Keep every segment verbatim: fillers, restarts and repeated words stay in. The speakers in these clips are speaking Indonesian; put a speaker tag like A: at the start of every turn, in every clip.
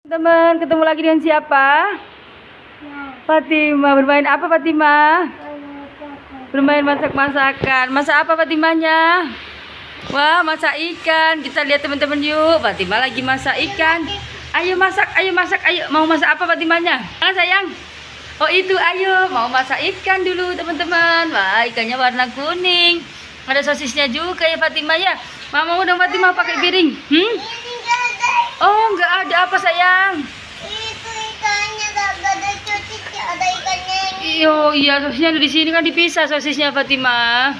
A: Teman, ketemu lagi dengan siapa?
B: Ya.
A: Fatima. Bermain apa Fatima? Bermain masak-masakan. Masak apa Fatimanya? Wah, masak ikan. Kita lihat teman-teman yuk. Fatima lagi masak ikan. Ayo masak, ayo masak, ayo. Mau masak apa Fatimanya? Ah, sayang. Oh itu, ayo. Mau masak ikan dulu teman-teman. Wah, ikannya warna kuning. Ada sosisnya juga ya Fatima ya. Mama mau dong Fatima pakai piring. Hmm? Oh, nggak ada apa sayang?
B: Itu ikannya gak ada sosisnya, ada ikannya ini.
A: Oh iya, sosisnya di sini kan dipisah sosisnya Fatima.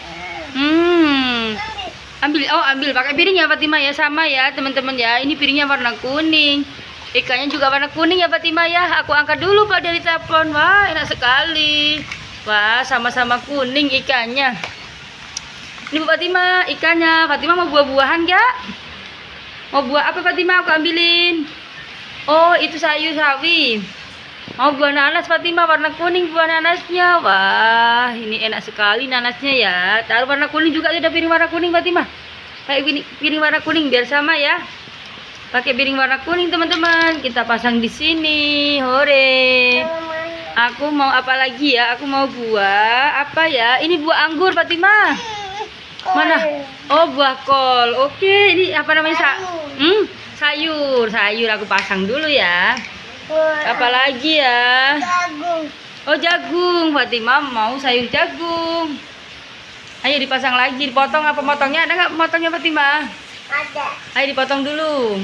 A: Hmm. Ambil, oh ambil pakai piring ya Fatima ya, sama ya teman-teman ya. Ini piringnya warna kuning. Ikannya juga warna kuning ya Fatima ya. Aku angkat dulu Pak dari telepon. Wah, enak sekali. Wah, sama-sama kuning ikannya. Ini Bu Fatima, ikannya. Fatima mau buah-buahan nggak? Mau buah apa Fatima? Aku ambilin. Oh, itu sayur sawi. Mau buah nanas Fatima, warna kuning buah nanasnya. Wah, ini enak sekali nanasnya ya. Taruh warna kuning juga, ada piring warna kuning Fatima. Kayak piring, piring warna kuning biar sama ya. Pakai piring warna kuning teman-teman. Kita pasang di sini. Hore. Aku mau apa lagi ya? Aku mau buah apa ya? Ini buah anggur Fatima. Mana? Oh, buah kol. Oke, ini apa namanya? Sa hmm, sayur. Sayur aku pasang dulu ya. Apa lagi ya?
B: Jagung.
A: Oh, jagung. Fatima mau sayur jagung. Ayo dipasang lagi, dipotong apa potongnya? Ada nggak potongnya Fatima?
B: Ada.
A: Ayo dipotong dulu.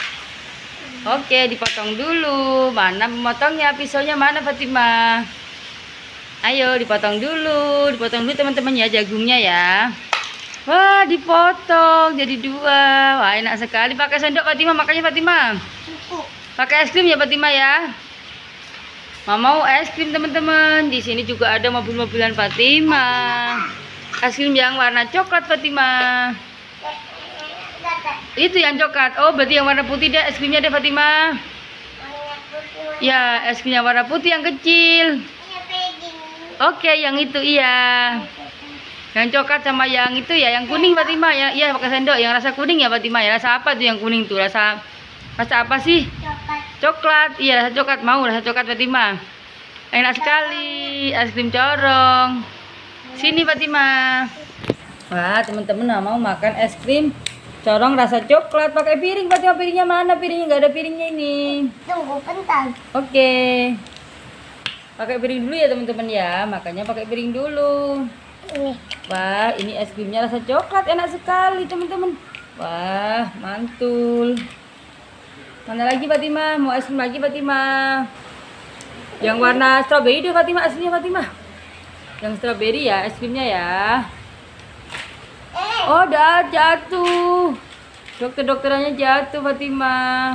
A: Oke, dipotong dulu. Mana memotongnya? Pisaunya mana Fatima? Ayo dipotong dulu. Dipotong dulu teman-teman ya jagungnya ya. Wah, dipotong jadi dua. Wah, enak sekali. Pakai sendok Fatima, makanya Fatima.
B: Cukup.
A: Pakai es krim ya Fatima ya. Mama mau es krim teman-teman. Di sini juga ada mobil-mobilan Fatima. Es krim yang warna coklat Fatima. Itu yang coklat. Oh, berarti yang warna putih deh es krimnya deh Fatima. Ya, es krimnya warna putih yang kecil. Oke, yang itu iya. Yang coklat sama yang itu ya, yang kuning Fatima ya. Iya, pakai sendok. Yang rasa kuning ya Fatima ya. Rasa apa tuh yang kuning tuh? Rasa rasa apa sih?
B: Coklat.
A: Coklat. Iya, rasa coklat. Mau rasa coklat Fatima. Enak sekali. Es krim corong. Sini Fatima. Wah, teman-teman mau makan es krim corong rasa coklat. Pakai piring Fatima. Piringnya mana? Piringnya nggak ada piringnya ini.
B: Tunggu bentar.
A: Oke. Pakai piring dulu ya teman-teman ya. Makanya pakai piring dulu.
B: Ini.
A: Wah, ini es krimnya rasa coklat, enak sekali teman-teman. Wah, mantul. Mana lagi Fatima? Mau es krim lagi Fatima? Yang warna stroberi deh Fatima, aslinya Fatima. Yang stroberi ya es krimnya ya. Oh, udah jatuh. Dokter-dokterannya jatuh Fatima.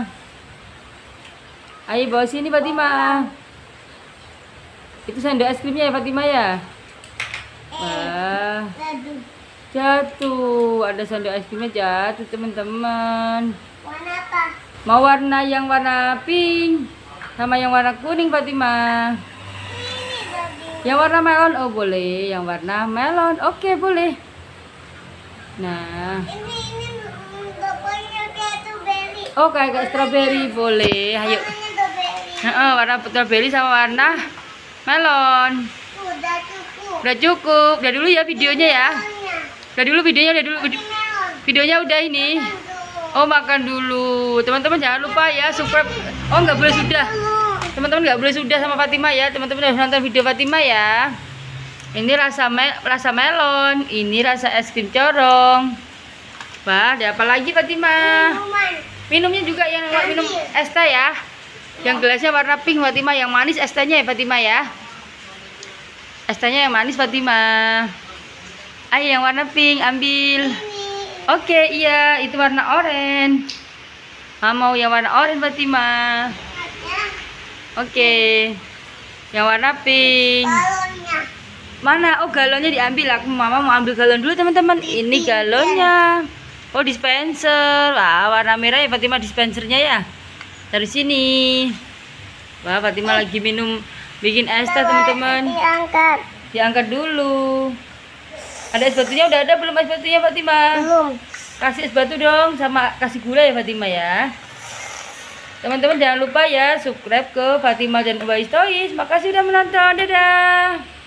A: Ayo bawa sini Fatima. Itu sendok es krimnya ya Fatima ya. Wah,
B: Aduh.
A: jatuh. Ada sendok es krimnya jatuh teman-teman.
B: Warna apa?
A: Mau warna yang warna pink sama yang warna kuning Fatima.
B: Ini tadi.
A: Yang warna melon, oh boleh. Yang warna melon, oke boleh. Nah,
B: Ini ini mm, bapaknya kayak strawberry.
A: oh kayak strawberry boleh. Ayo.
B: Warnanya strawberry.
A: Nah, warna strawberry sama warna melon.
B: Udah cukup.
A: Udah cukup. Udah dulu ya videonya ya.
B: Warnanya.
A: Udah dulu videonya, udah dulu.
B: Ini melon.
A: Videonya udah ini.
B: Aduh.
A: Oh, makan dulu. Teman-teman jangan lupa ya subscribe. Oh, nggak boleh sudah. Teman-teman nggak boleh sudah sama Fatima ya. Teman-teman harus nonton video Fatima ya. Ini rasa me rasa melon, ini rasa es krim corong. Wah, ada apa lagi Fatima?
B: Minuman.
A: Minumnya juga yang minum es teh ya. Yang gelasnya warna pink Fatima, yang manis es tehnya ya Fatima ya. Es tehnya yang manis Fatima. Ayo yang warna pink ambil.
B: Ini.
A: Oke, iya, itu warna oranye. Mama mau yang warna oranye Fatima.
B: Ada
A: Oke. Yang warna pink.
B: balonnya.
A: Mana? Oh, galonnya diambil. Aku Mama mau ambil galon dulu, teman-teman. Ini galonnya. Oh, dispenser. Wah, warna merah ya Fatima dispensernya ya. Dari sini. Wah, Fatima lagi minum bikin es teh, teman-teman.
B: Diangkat.
A: Diangkat dulu. Ada es batunya udah ada belum es batunya Fatima?
B: Belum.
A: Kasih es batu dong sama kasih gula ya Fatima ya. Teman-teman jangan lupa ya subscribe ke Fatima dan Uwais Toys. Makasih udah menonton. Dadah.